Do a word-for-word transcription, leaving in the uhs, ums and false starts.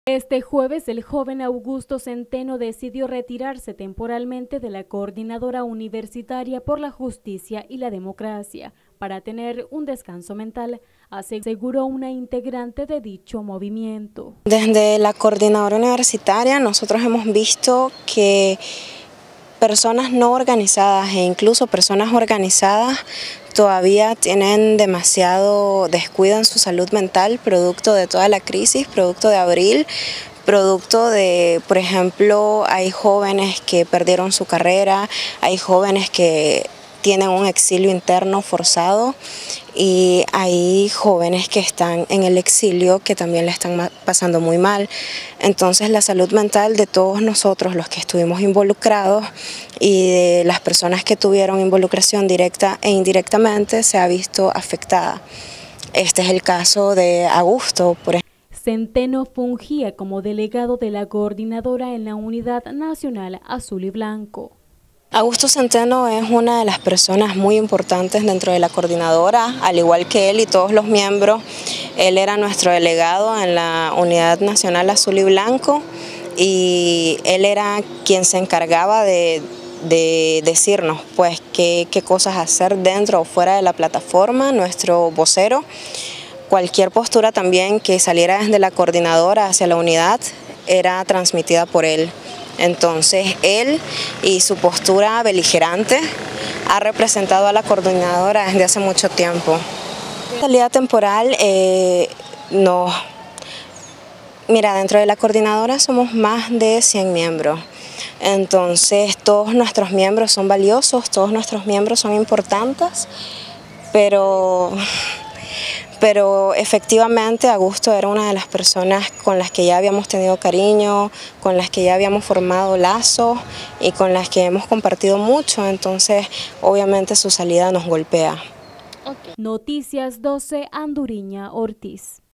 Este jueves, el joven Augusto Centeno decidió retirarse temporalmente de la Coordinadora Universitaria por la Justicia y la Democracia para tener un descanso mental, aseguró una integrante de dicho movimiento. Desde la Coordinadora Universitaria nosotros hemos visto que personas no organizadas e incluso personas organizadas todavía tienen demasiado descuido en su salud mental, producto de toda la crisis, producto de abril, producto de, por ejemplo, hay jóvenes que perdieron su carrera, hay jóvenes que tienen un exilio interno forzado y hay jóvenes que están en el exilio que también le están pasando muy mal. Entonces la salud mental de todos nosotros, los que estuvimos involucrados y de las personas que tuvieron involucración directa e indirectamente, se ha visto afectada. Este es el caso de Augusto, por ejemplo. Centeno fungía como delegado de la coordinadora en la Unidad Nacional Azul y Blanco. Augusto Centeno es una de las personas muy importantes dentro de la coordinadora, al igual que él y todos los miembros. Él era nuestro delegado en la Unidad Nacional Azul y Blanco y él era quien se encargaba de, de decirnos pues qué, qué cosas hacer dentro o fuera de la plataforma, nuestro vocero. Cualquier postura también que saliera desde la coordinadora hacia la unidad era transmitida por él. Entonces él y su postura beligerante ha representado a la coordinadora desde hace mucho tiempo. La salida temporal, eh, no. Mira, dentro de la coordinadora somos más de cien miembros. Entonces todos nuestros miembros son valiosos, todos nuestros miembros son importantes, pero... Pero efectivamente Augusto era una de las personas con las que ya habíamos tenido cariño, con las que ya habíamos formado lazos y con las que hemos compartido mucho, entonces obviamente su salida nos golpea. Okay. Noticias doce, Anduriña Ortiz.